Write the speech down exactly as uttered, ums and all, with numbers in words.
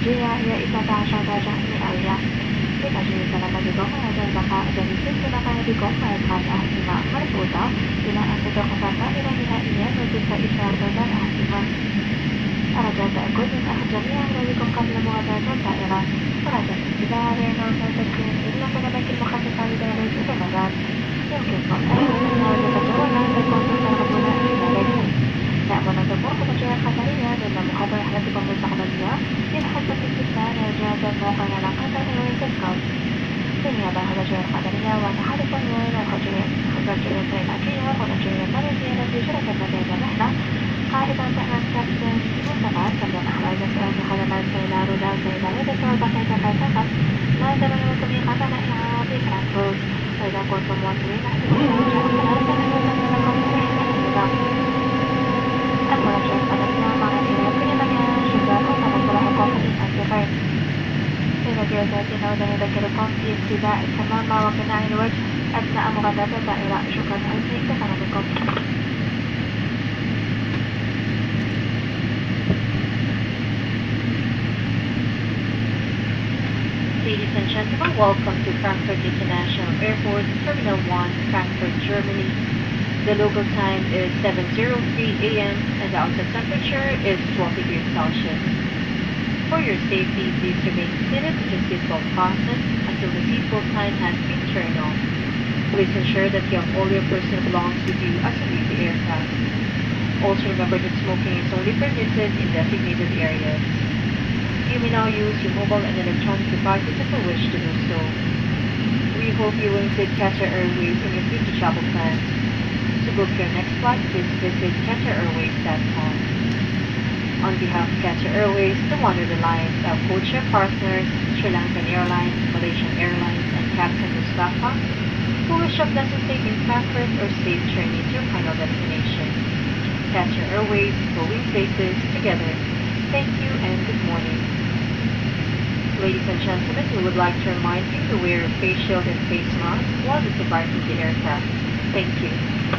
teknolohiya yaitu bahasa daerahnya Alia. Kita juga dapat dikongsi dan bakal jadi sistem bakal dikongsi karena hingga merputa bila anda dokter ila ila ia berbisa isar dan ahliman. Para jasa ekonomi ahjamnya dari kongkam lembaga data daerah. Para jasa kita reno dan terkini illa pada makin makasih kali dari itu benar. Yang kita ada kecuali dan konsultan kebunan dari. نأمل أن تكون مجال خطرية لأن محاضرة حالتكم المستقبلية يتحدث باستثناء جهة موقع العلاقات والتسكر. بالنيابة عن الرجال القدرية ونحدث عن الرجالية العلاجية والرجالية المالية التي شاركت لدينا الرحلة قائدا تحت كابتن منتقى كابتن أحمد مسؤول خدمات سيدة رودة سيدة رودة وبقية فلسفة ما زمن لكم قبل إعادة فرانكفورت وإذا كنتم مواصلين أحدكم سنرجع فنحن لكم رحلة المراجعة القدمية مع الإله كل مكان شباكم ونصرحكم في الانتقال. في ذاتنا ونذكركم في اتباع الكمامة وقناع الوجه أثناء مغادرة الدائرة. شكرا لحسن استماعكم. Ladies and gentlemen, welcome to Frankfurt International Airport, Terminal one, Frankfurt, Germany. The local time is seven oh three a m and the outside temperature is twelve degrees Celsius. For your safety, please remain seated with your seatbelt fastened until the seatbelt sign has been turned on. Please ensure that you have all your personal belongings with you as you leave the aircraft. Also remember that smoking is only permitted in designated areas. You may now use your mobile and electronic devices if you wish to do so. We hope you will include Qatar Airways in your future travel plans. To book your next flight, please visit qatar airways dot com. On behalf of Qatar Airways, the Wondered Alliance, our codeshare partners, Sri Lankan Airlines, Malaysian Airlines, and Captain Mustafa, who wish you a pleasant stay in Frankfurt or safe journey to your final destination. Qatar Airways, going places together. Thank you and good morning. Ladies and gentlemen, we would like to remind you to wear a face shield and face mask while disembarking the aircraft. Thank you.